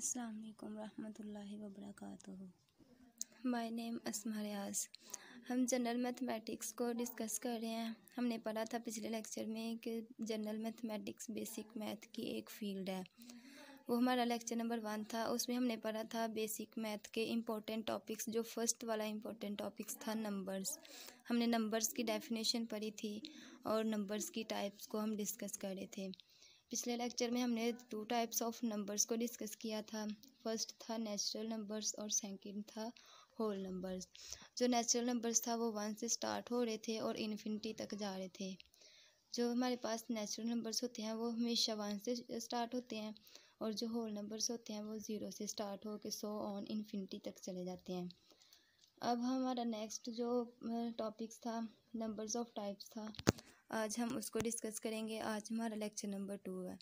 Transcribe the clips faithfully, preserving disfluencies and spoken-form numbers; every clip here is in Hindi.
अस्सलाम वालेकुम रहमतुल्लाहि व बरकातुहू। माय नेम अस्मा रियाज। हम जनरल मैथमेटिक्स को डिस्कस कर रहे हैं। हमने पढ़ा था पिछले लेक्चर में कि जनरल मैथमेटिक्स बेसिक मैथ की एक फील्ड है। वो हमारा लेक्चर नंबर वन था। उसमें हमने पढ़ा था बेसिक मैथ के इम्पोर्टेंट टॉपिक्स। जो फर्स्ट वाला इम्पोर्टेंट टॉपिक्स था नंबर्स। हमने नंबर्स की डेफिनेशन पढ़ी थी और नंबर्स की टाइप्स को हम डिस्कस कर रहे थे। पिछले लेक्चर में हमने टू टाइप्स ऑफ नंबर्स को डिस्कस किया था। फर्स्ट था नेचुरल नंबर्स और सेकंड था होल नंबर्स। जो नेचुरल नंबर्स था वो वन से स्टार्ट हो रहे थे और इन्फिनिटी तक जा रहे थे। जो हमारे पास नेचुरल नंबर्स होते हैं वो हमेशा वन से स्टार्ट होते हैं और जो होल नंबर्स होते हैं वो ज़ीरो से स्टार्ट हो के सो ऑन इन्फिनिटी तक चले जाते हैं। अब हमारा नेक्स्ट जो टॉपिक्स था नंबर्स ऑफ टाइप्स था, आज हम उसको डिस्कस करेंगे। आज हमारा लेक्चर नंबर टू है।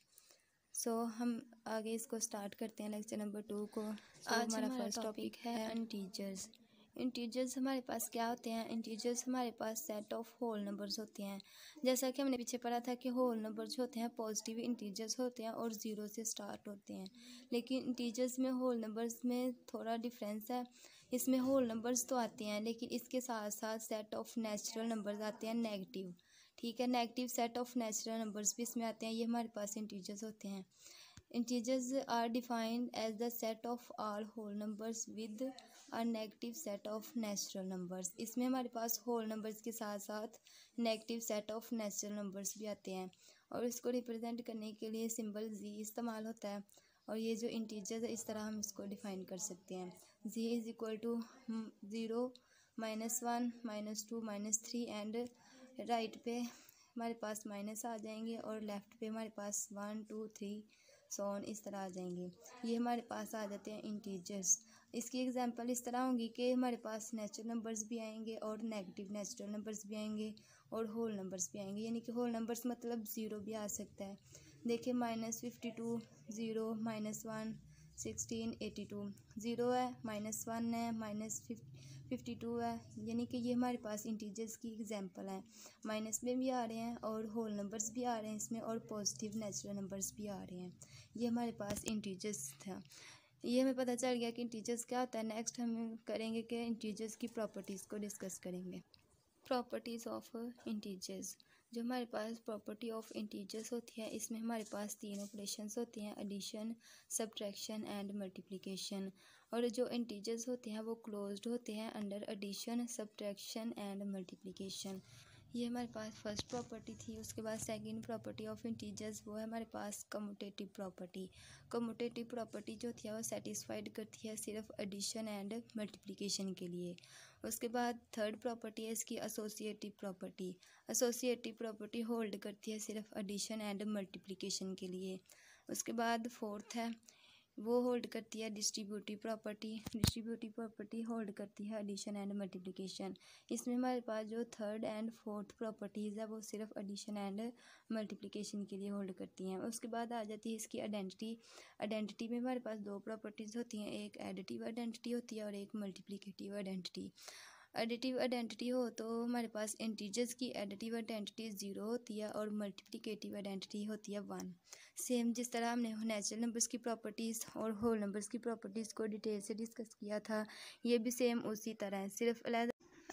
सो so, हम आगे इसको स्टार्ट करते हैं लेक्चर नंबर टू को। so, आज हमारा फर्स्ट टॉपिक है इंटीजर्स। इंटीजर्स हमारे पास क्या होते हैं? इंटीजर्स हमारे पास सेट ऑफ होल नंबर्स होते हैं। जैसा कि हमने पीछे पढ़ा था कि होल नंबर्स होते हैं पॉजिटिव इंटीजर्स होते हैं और ज़ीरो से स्टार्ट होते हैं। लेकिन इंटीजर्स में होल नंबर्स में थोड़ा डिफरेंस है। इसमें होल नंबर्स तो आते हैं लेकिन इसके साथ साथ सेट ऑफ नेचुरल नंबर्स आते हैं नेगेटिव। ठीक है, negative set of natural numbers भी इसमें आते हैं। ये हमारे पास इंटीजर्स होते हैं। Integers are defined as the set of all whole numbers with a negative set of natural numbers. इसमें हमारे पास होल नंबर्स के साथ साथ negative set of natural numbers भी आते हैं और इसको रिप्रेजेंट करने के लिए सिंबल जी इस्तेमाल होता है। और ये जो इंटीजर्स है इस तरह हम इसको डिफाइन कर सकते हैं। Z is equal to zero minus one minus two minus three and right पे हमारे पास माइनस आ जाएंगे और लेफ़्ट पे हमारे पास one two three so on इस तरह आ जाएंगे। ये हमारे पास आ जाते हैं इंटीजर्स। इसकी एग्जांपल इस तरह होंगी कि हमारे पास नेचुरल नंबर्स भी आएंगे और नेगेटिव नेचुरल नंबर्स भी आएंगे और होल नंबर्स भी आएंगे। यानी कि होल नंबर्स मतलब ज़ीरो भी आ सकता है। देखिए minus fifty two zero minus one sixteen eighty two zero है, माइनस वन है, माइनस फिफ्टी टू है। यानी कि ये हमारे पास इंटीजर्स की एग्जांपल हैं। माइनस में भी आ रहे हैं और होल नंबर्स भी आ रहे हैं इसमें और पॉजिटिव नेचुरल नंबर्स भी आ रहे हैं। ये हमारे पास इंटीजर्स था। ये हमें पता चल गया कि इंटीजर्स क्या होता है। नेक्स्ट हम करेंगे कि इंटीजर्स की प्रॉपर्टीज़ को डिस्कस करेंगे। Properties of integers. जो हमारे पास प्रॉपर्टी ऑफ इंटीजर्स होती है इसमें हमारे पास तीन ऑपरेशंस होती हैं, एडिशन, सब्ट्रैक्शन एंड मल्टीप्लिकेशन। और जो इंटीजर्स होते हैं वो क्लोज्ड होते हैं under addition, subtraction and multiplication. ये हमारे पास फर्स्ट प्रॉपर्टी थी। उसके बाद सेकंड प्रॉपर्टी ऑफ इंटीजर्स वो है हमारे पास कम्यूटेटिव प्रॉपर्टी। कम्यूटेटिव प्रॉपर्टी जो होती है वो सेटिस्फाइड करती है सिर्फ एडिशन एंड मल्टीप्लिकेशन के लिए। उसके बाद थर्ड प्रॉपर्टी है इसकी associative property. Associative property hold करती है सिर्फ एडिशन एंड मल्टीप्लिकेशन के लिए। उसके बाद फोर्थ है वो होल्ड करती है distributive property. Distributive property hold करती है एडिशन एंड मल्टीप्लिकेशन। इसमें हमारे पास जो थर्ड एंड फोर्थ प्रॉपर्टीज़ है वो सिर्फ एडिशन एंड मल्टीप्लिकेशन के लिए होल्ड करती हैं। उसके बाद आ जाती है इसकी आइडेंटिटी। आइडेंटिटी में हमारे पास दो प्रॉपर्टीज़ होती हैं, एक एडिटिव आइडेंटिटी होती है और एक मल्टीप्लिकेटिव आइडेंटिटी। एडिटिव आइडेंटिटी हो तो हमारे पास इंटीजर्स की एडिटिव आइडेंटिटी ज़ीरो होती है और मल्टीप्लिकेटिव आइडेंटिटी होती है वन। सेम जिस तरह हमने नेचुरल नंबर्स की प्रॉपर्टीज़ और होल नंबर्स की प्रॉपर्टीज़ को डिटेल से डिस्कस किया था, ये भी सेम उसी तरह है, सिर्फ अलग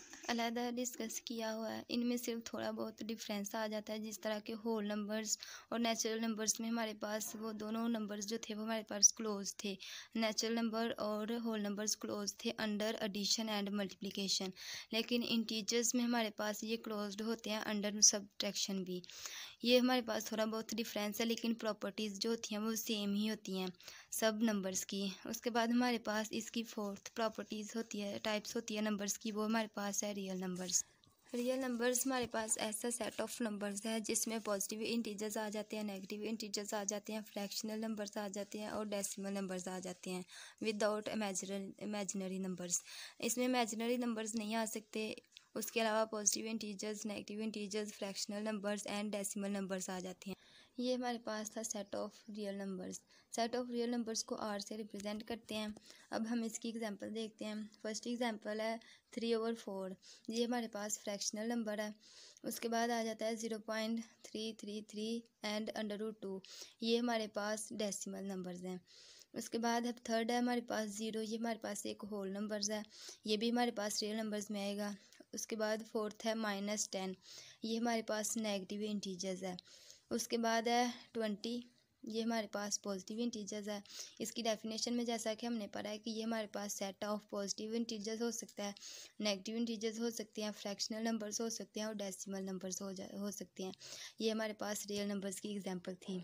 अलग डिस्कस किया हुआ है। इनमें सिर्फ थोड़ा बहुत डिफरेंस आ जाता है। जिस तरह के होल नंबर्स और नेचुरल नंबर्स में हमारे पास वो दोनों नंबर्स जो थे वो हमारे पास क्लोज थे। नेचुरल नंबर और होल नंबर्स क्लोज थे अंडर एडिशन एंड मल्टीप्लिकेशन। लेकिन इंटीजर्स में हमारे पास ये क्लोज्ड होते हैं अंडर सब्ट्रैक्शन भी। ये हमारे पास थोड़ा बहुत डिफरेंस है लेकिन प्रॉपर्टीज़ जो होती हैं वो सेम ही होती हैं सब नंबर्स की। उसके बाद हमारे पास इसकी फोर्थ प्रॉपर्टीज़ होती है, टाइप्स होती है नंबर्स की, वो हमारे पास है रियल नंबर्स। रियल नंबर्स हमारे पास ऐसा सेट ऑफ नंबर्स है जिसमें पॉजिटिव इंटीजर्स आ जाते हैं, नेगेटिव इंटीजर्स आ जाते हैं, फ्रैक्शनल नंबर्स आ जाते हैं और डेसिमल नंबर्स आ जाते हैं विदाउट इमेजिनरी इमेजिनरी नंबर्स। इसमें इमेजिनरी नंबर्स नहीं आ सकते। उसके अलावा positive integers, negative integers, fractional numbers and decimal numbers आ जाते हैं। ये हमारे पास था set of real numbers. Set of real numbers को आर से रिप्रेजेंट करते हैं। अब हम इसकी एग्जांपल देखते हैं। फर्स्ट एग्जांपल है थ्री ओवर फोर। ये हमारे पास फ्रैक्शनल नंबर है। उसके बाद आ जाता है zero point three three three and under root two. ये हमारे पास डेसिमल नंबर्स हैं। उसके बाद अब थर्ड है हमारे पास ज़ीरो, ये हमारे पास एक होल नंबर्स है, ये भी हमारे पास रियल नंबर्स में आएगा। उसके बाद फोर्थ है माइनस टेन, ये हमारे पास नेगेटिव इंटीजर्स है। उसके बाद है ट्वेंटी, ये हमारे पास पॉजिटिव इंटीजर्स है। इसकी डेफिनेशन में जैसा कि हमने पढ़ा है कि ये हमारे पास सेट ऑफ पॉजिटिव इंटीजर्स हो सकता है, नेगेटिव इंटीजर्स हो सकते हैं, फ्रैक्शनल नंबर्स हो सकते हैं और डेसिमल नंबर्स हो जा हो सकते हैं। ये हमारे पास रियल नंबर्स की एग्जांपल थी।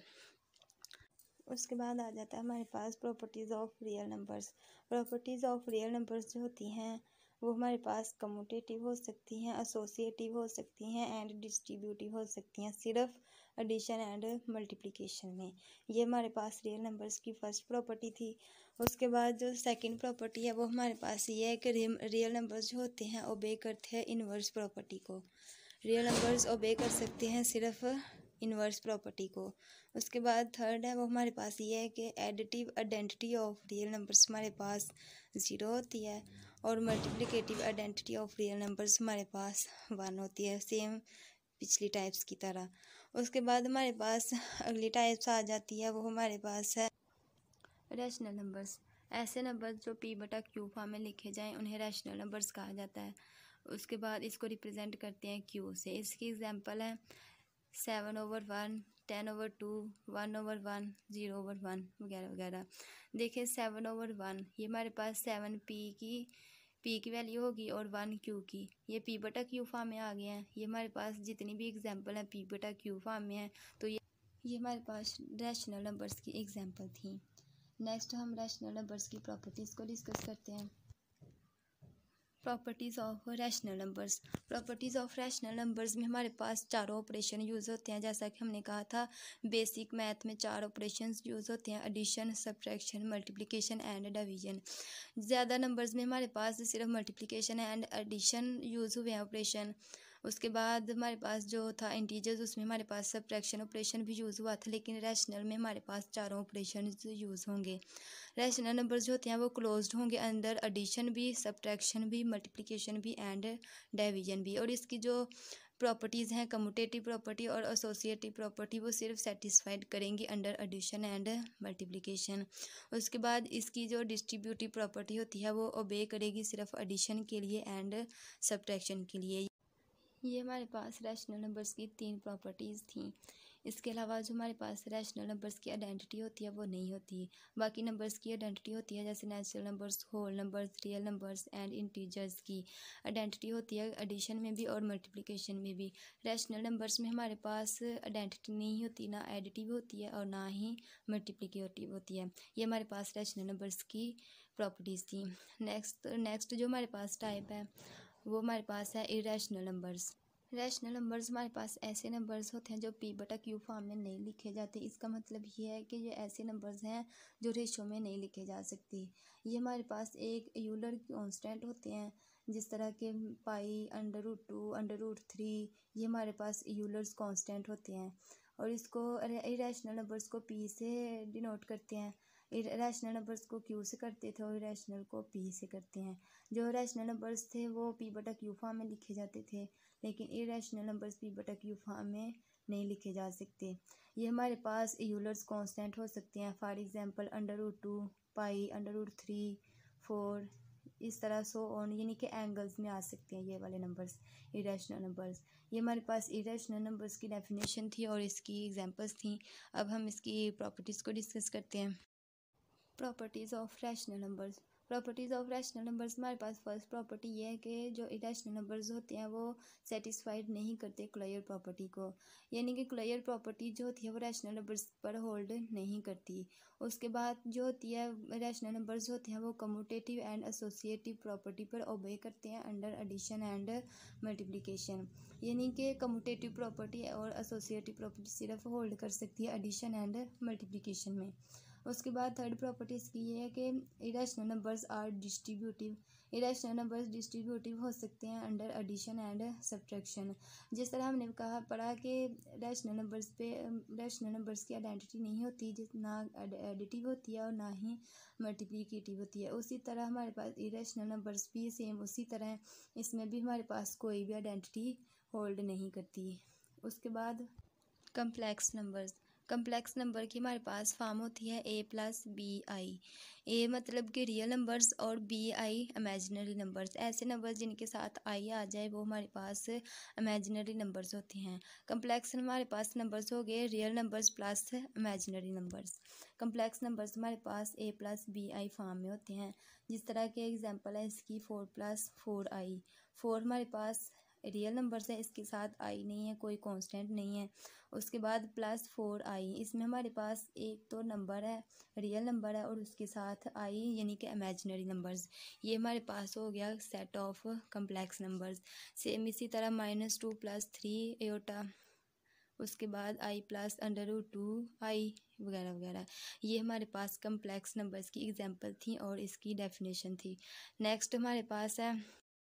उसके बाद आ जाता है हमारे पास properties of real numbers. Properties of real numbers जो होती हैं वो हमारे पास कम्यूटेटिव हो सकती हैं, एसोसिएटिव हो सकती हैं एंड डिस्ट्रीब्यूटिव हो सकती हैं, सिर्फ एडिशन एंड मल्टीप्लिकेशन में। ये हमारे पास रियल नंबर्स की फर्स्ट प्रॉपर्टी थी। उसके बाद जो सेकंड प्रॉपर्टी है वो हमारे पास ये है कि रियल नंबर्स जो होते हैं ओबे करते हैं इन्वर्स प्रॉपर्टी को। रियल नंबर्स ओबे कर सकते हैं सिर्फ इन्वर्स प्रॉपर्टी को। उसके बाद थर्ड है वो हमारे पास ये है कि additive identity of real numbers हमारे पास ज़ीरो होती है और multiplicative identity of real numbers हमारे पास वन होती है, सेम पिछली टाइप्स की तरह। उसके बाद हमारे पास अगली टाइप्स आ जाती है, वो हमारे पास है रैशनल नंबर्स। ऐसे नंबर्स जो पी बटा क्यू फॉर्म में लिखे जाएं उन्हें रैशनल नंबर्स कहा जाता है। उसके बाद इसको रिप्रेजेंट करते हैं क्यू से। इसकी एग्जांपल है seven over one, ten over two, one over one, zero over one वगैरह वगैरह। देखिए सेवन ओवर वन, ये हमारे पास सेवन पी की पी की वैल्यू होगी और वन क्यू की। ये पी बटा क्यू फॉर्म में आ गए हैं। ये हमारे पास जितनी भी एग्जांपल है पी बटा क्यू फॉर्म में है, तो ये ये हमारे पास रैशनल नंबर्स की एग्जांपल थी। नेक्स्ट हम रैशनल नंबर्स की प्रॉपर्टीज़ को डिस्कस करते हैं। Properties of rational numbers. Properties of rational numbers में हमारे पास चारों ऑपरेशन यूज़ होते हैं। जैसा कि हमने कहा था बेसिक मैथ में चार ऑपरेशंस यूज़ होते हैं, addition, subtraction, multiplication and division. ज़्यादा नंबर्स में हमारे पास सिर्फ मल्टीप्लिकेशन एंड एडिशन यूज़ हुए हैं ऑपरेशन। उसके बाद हमारे पास जो था इंटीजर्स, उसमें हमारे पास सब्ट्रैक्शन ऑपरेशन भी यूज़ हुआ था, लेकिन रैशनल में हमारे पास चारों ऑपरेशन यूज़ होंगे। रैशनल नंबर्स जो होते हैं वो क्लोज्ड होंगे, अंदर एडिशन भी, सब्ट्रैक्शन भी, मल्टीप्लिकेशन भी एंड डिवीजन भी। और इसकी जो प्रॉपर्टीज़ हैं कम्यूटेटिव प्रॉपर्टी और एसोसिएटिव प्रॉपर्टी वो सिर्फ सेटिस्फाइड करेंगी अंडर एडिशन एंड मल्टीप्लिकेशन। उसके बाद इसकी जो डिस्ट्रीब्यूटिव प्रॉपर्टी होती है वो ओबे करेगी सिर्फ एडिशन के लिए एंड सब्ट्रैक्शन के लिए। ये हमारे पास रैशनल नंबर्स की तीन प्रॉपर्टीज़ थी। इसके अलावा जो हमारे पास रैशनल नंबर्स की आइडेंटिटी होती है वो नहीं होती। बाकी नंबर्स की आइडेंटिटी होती है, जैसे natural numbers, whole numbers, real numbers and integers की आइडेंटिटी होती है एडिशन में भी और मल्टीप्लिकेशन में भी। रैशनल नंबर्स में हमारे पास आइडेंटिटी नहीं होती, ना एडिटिव होती है और ना ही मल्टीप्लिकेटिव होती है। ये हमारे पास रैशनल नंबर्स की प्रॉपर्टीज़ थी। नेक्स्ट नेक्स्ट जो हमारे पास टाइप है वो हमारे पास है इरेशनल नंबर्स। रैशनल नंबर्स हमारे पास ऐसे नंबर्स होते हैं जो पी बटा क्यू फॉर्म में नहीं लिखे जाते। इसका मतलब ये है कि ये ऐसे नंबर्स हैं जो रेशो में नहीं लिखे जा सकते। ये हमारे पास एक यूलर कांस्टेंट होते हैं, जिस तरह के pi, under root two, under root three, ये हमारे पास यूलर्स कांस्टेंट होते हैं। और इसको इरेशनल नंबर्स को पी से डिनोट करते हैं, रैशनल नंबर्स को क्यू से करते थे और रैशनल को पी से करते हैं। जो रैशनल नंबर्स थे वो पी बटा क्यू फॉर्म में लिखे जाते थे, लेकिन इरेशनल नंबर्स पी बटा क्यू फॉर्म में नहीं लिखे जा सकते। ये हमारे पास यूलर्स कांस्टेंट हो सकते हैं, for example under root two, pi, under root three, four, इस तरह सो ऑन, यानी कि एंगल्स में आ सकते हैं ये वाले नंबर्स इरेशनल नंबर्स। ये हमारे पास इरेशनल नंबर्स की डेफिनेशन थी और इसकी एग्जांपल्स थी। अब हम इसकी प्रॉपर्टीज़ को डिस्कस करते हैं। Properties of rational numbers. Properties of rational numbers हमारे पास फर्स्ट प्रॉपर्टी ये है कि जो इरेशनल नंबर्स होते हैं वो सेटिस्फाइड नहीं करते क्लोजर प्रॉपर्टी को, यानी कि क्लोजर प्रॉपर्टी जो होती है वो रैशनल नंबर्स पर होल्ड नहीं करती। उसके बाद जो होती है रैशनल नंबर्स होते हैं वो कम्यूटेटिव एंड एसोसिएटिव प्रॉपर्टी पर ओबे करते हैं अंडर एडिशन एंड मल्टीप्लिकेशन, यानी कि कम्यूटेटिव प्रॉपर्टी और एसोसिएटिव प्रॉपर्टी सिर्फ होल्ड कर सकती है एडिशन एंड मल्टीप्लिकेशन में। उसके बाद थर्ड प्रॉपर्टी इसकी ये है कि irrational numbers are distributive. Irrational numbers distributive हो सकते हैं अंडर एडिशन एंड सब्ट्रैक्शन। जिस तरह हमने कहा पढ़ा कि रैशनल नंबर्स पे रैशनल नंबर्स की आइडेंटिटी नहीं होती, जिस ना एडिटिव होती है और ना ही मल्टीप्लिकेटिव होती है, उसी तरह हमारे पास इरेशनल नंबर्स भी सेम उसी तरह, इसमें भी हमारे पास कोई भी आइडेंटिटी होल्ड नहीं करती। उसके बाद कम्प्लेक्स नंबर्स। कम्प्लेक्स नंबर की हमारे पास फॉर्म होती है ए प्लस बी आई। ए मतलब कि रियल नंबर्स और बी आई इमेजिनरी नंबर्स। ऐसे नंबर्स जिनके साथ आई आ जाए वो हमारे पास इमेजिनरी नंबर्स होते हैं। कम्प्लेक्स हमारे पास नंबर्स हो गए real numbers plus imaginary numbers. Complex numbers हमारे पास A plus B I form में होते हैं। जिस तरह के एग्जांपल है इसकी four plus four I. Four हमारे पास रियल नंबर्स है, इसके साथ आई नहीं है, कोई कांस्टेंट नहीं है। उसके बाद प्लस फोर आई, इसमें हमारे पास एक तो नंबर है रियल नंबर है और उसके साथ आई यानी कि इमेजिनरी नंबर्स। ये हमारे पास हो गया set of complex numbers. Same इसी तरह minus two plus three iota, उसके बाद I plus under root two I वगैरह वगैरह। ये हमारे पास कम्प्लेक्स नंबर्स की एग्जांपल थी और इसकी डेफिनेशन थी। नेक्स्ट हमारे पास है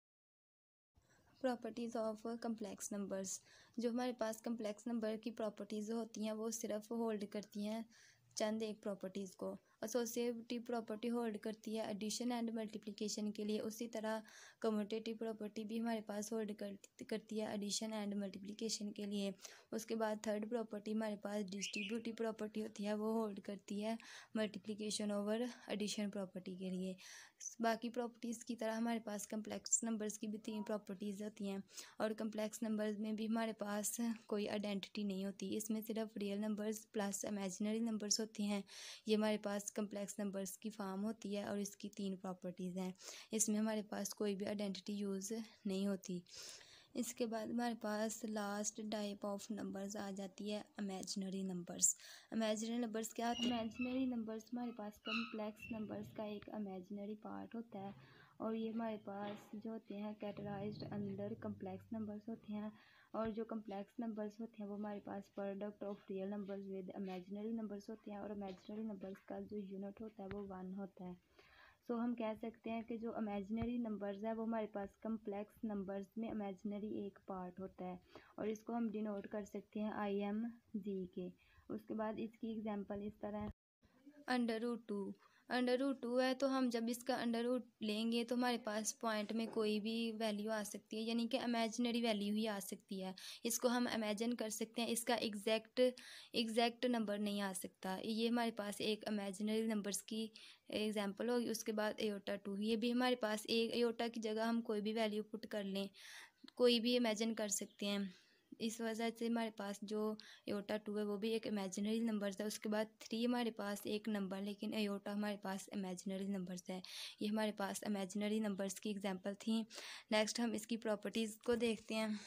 प्रॉपर्टीज़ ऑफ कम्प्लेक्स नंबर्स। जो हमारे पास कम्प्लेक्स नंबर की प्रॉपर्टीज़ होती हैं वो सिर्फ होल्ड करती हैं चंद एक प्रॉपर्टीज़ को। एसोसिएटिव प्रॉपर्टी होल्ड करती है एडिशन एंड मल्टीप्लिकेशन के लिए, उसी तरह कम्यूटेटिव प्रॉपर्टी भी हमारे पास होल्ड कर करती है एडिशन एंड मल्टीप्लिकेशन के लिए। उसके बाद थर्ड प्रॉपर्टी हमारे पास डिस्ट्रीब्यूटिव प्रॉपर्टी होती है, वो होल्ड करती है मल्टीप्लिकेशन ओवर एडिशन प्रॉपर्टी के लिए। बाकी प्रॉपर्टीज़ की तरह हमारे पास कम्प्लेक्स नंबर्स की भी तीन प्रॉपर्टीज़ होती हैं और कम्प्लेक्स नंबर्स में भी हमारे पास कोई आइडेंटिटी नहीं होती। इसमें सिर्फ real numbers plus imaginary numbers होती हैं। ये हमारे पास कम्प्लेक्स नंबर्स की फॉर्म होती है और इसकी तीन प्रॉपर्टीज़ हैं। इसमें हमारे पास कोई भी आइडेंटिटी यूज़ नहीं होती। इसके बाद हमारे पास लास्ट टाइप ऑफ नंबर्स आ जाती है इमेजिनरी नंबर्स। इमेजिनरी नंबर्स क्या होते हैं? इमेजिनरी नंबर्स हमारे पास कम्प्लेक्स नंबर्स का एक इमेजिनरी पार्ट होता है और ये हमारे पास जो होते हैं कैटेगराइज्ड अंडर कम्प्लेक्स नंबर्स होते हैं। और जो कम्प्लेक्स नंबर्स होते हैं वो हमारे पास product of real numbers with imaginary numbers होते हैं और इमेजिनरी नंबर्स का जो यूनिट होता है वो वन होता है। सो so, हम कह सकते हैं कि जो इमेजिनरी नंबर्स है वो हमारे पास कम्प्लेक्स नंबर्स में इमेजिनरी एक पार्ट होता है और इसको हम डिनोट कर सकते हैं आई एम जी के। उसके बाद इसकी एग्जांपल इस तरह है under root two. Under root two है तो हम जब इसका अंडर रूट लेंगे तो हमारे पास पॉइंट में कोई भी वैल्यू आ सकती है यानी कि इमेजिनरी वैल्यू ही आ सकती है। इसको हम इमेजिन कर सकते हैं, इसका एग्जैक्ट एग्जैक्ट नंबर नहीं आ सकता। ये हमारे पास एक इमेजिनरी नंबर्स की एग्जांपल होगी। उसके बाद एयोटा टू, ये भी हमारे पास एक एयोटा की जगह हम कोई भी वैल्यू पुट कर लें, कोई भी इमेजिन कर सकते हैं। इस वजह से हमारे पास जो एयोटा टू है वो भी एक इमेजिनरी नंबर्स है। उसके बाद थ्री हमारे पास एक नंबर लेकिन एयोटा हमारे पास इमेजिनरी नंबर्स है। ये हमारे पास इमेजिनरी नंबर्स की एग्जांपल थी। नेक्स्ट हम इसकी प्रॉपर्टीज़ को देखते हैं।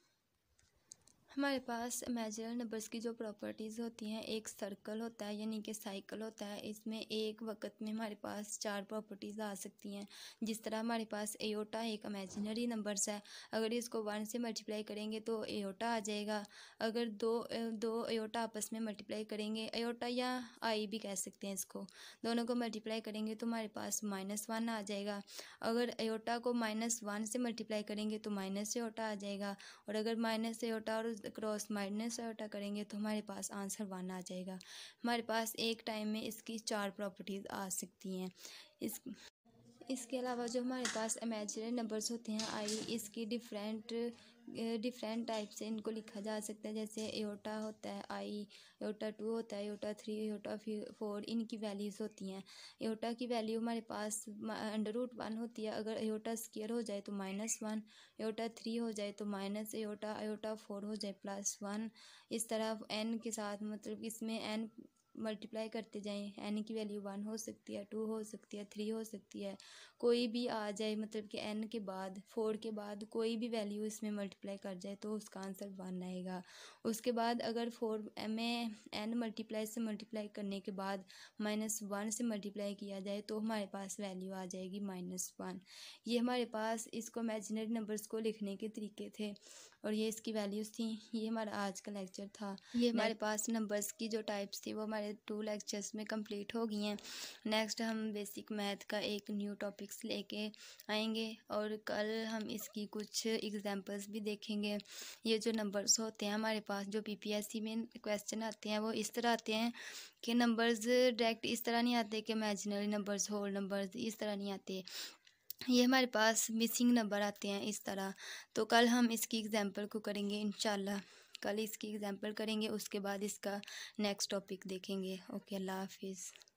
हमारे पास इमेजिनरी नंबर्स की जो प्रॉपर्टीज़ होती हैं, एक सर्कल होता है यानी कि साइकिल होता है। इसमें एक वक्त में हमारे पास चार प्रॉपर्टीज़ आ सकती हैं। जिस तरह हमारे पास एयोटा एक इमेजिनरी नंबर्स है, अगर इसको वन से मल्टीप्लाई करेंगे तो एयोटा आ जाएगा। अगर दो दो एयोटा आपस में मल्टीप्लाई करेंगे, एयोटा या आई भी कह सकते हैं इसको, दोनों को मल्टीप्लाई करेंगे तो हमारे पास माइनस वन आ जाएगा। अगर एयोटा को माइनस वन से मल्टीप्लाई करेंगे तो माइनस एयोटा आ जाएगा और अगर माइनस एयोटा और क्रॉस माइनस एयोटा करेंगे तो हमारे पास आंसर वन आ जाएगा। हमारे पास एक टाइम में इसकी चार प्रॉपर्टीज़ आ सकती हैं। इस इसके अलावा जो हमारे पास इमेजिनरी नंबर्स होते हैं आई, इसकी डिफरेंट डिफरेंट टाइप से इनको लिखा जा सकता है। जैसे एयोटा होता है आई, एयोटा टू होता है, एयोटा थ्री, एयोटा फोर, इनकी वैल्यूज़ होती हैं। एयोटा की वैल्यू हमारे पास अंडर रूट वन होती है, अगर एयोटा स्क्वायर हो जाए तो माइनस वन, एयोटा थ्री हो जाए तो माइनस एयोटा, एयोटा फोर हो जाए प्लस वन। इस तरह एन के साथ मतलब इसमें एन मल्टीप्लाई करते जाएं, एन की वैल्यू वन हो सकती है, टू हो सकती है, थ्री हो सकती है, कोई भी आ जाए मतलब कि एन के बाद फोर के बाद कोई भी वैल्यू इसमें मल्टीप्लाई कर जाए तो उसका आंसर वन आएगा। उसके बाद अगर फोर में एन मल्टीप्लाई से मल्टीप्लाई करने के बाद माइनस वन से मल्टीप्लाई किया जाए तो हमारे पास वैल्यू आ जाएगी माइनस वन। ये हमारे पास इसको इमेजिनरी नंबर्स को लिखने के तरीके थे और ये इसकी वैल्यूज़ थी। ये हमारा आज का लेक्चर था। ये हमारे पास नंबर्स की जो टाइप्स थी वो हमारे टू लेक्चर्स में कंप्लीट हो गई हैं। नेक्स्ट हम बेसिक मैथ का एक न्यू टॉपिक्स लेके आएंगे और कल हम इसकी कुछ एग्जांपल्स भी देखेंगे। ये जो नंबर्स होते हैं हमारे पास, जो पीपीएससी में क्वेश्चन आते हैं वो इस तरह आते हैं कि नंबर्स डायरेक्ट इस तरह नहीं आते कि इमेजिनरी नंबर्स, होल नंबर्स, इस तरह नहीं आते। ये हमारे पास मिसिंग नंबर आते हैं इस तरह। तो कल हम इसकी एग्जांपल को करेंगे इंशाल्लाह। कल इसकी एग्जाम्पल करेंगे, उसके बाद इसका नेक्स्ट टॉपिक देखेंगे। ओके, अल्लाह हाफिज़।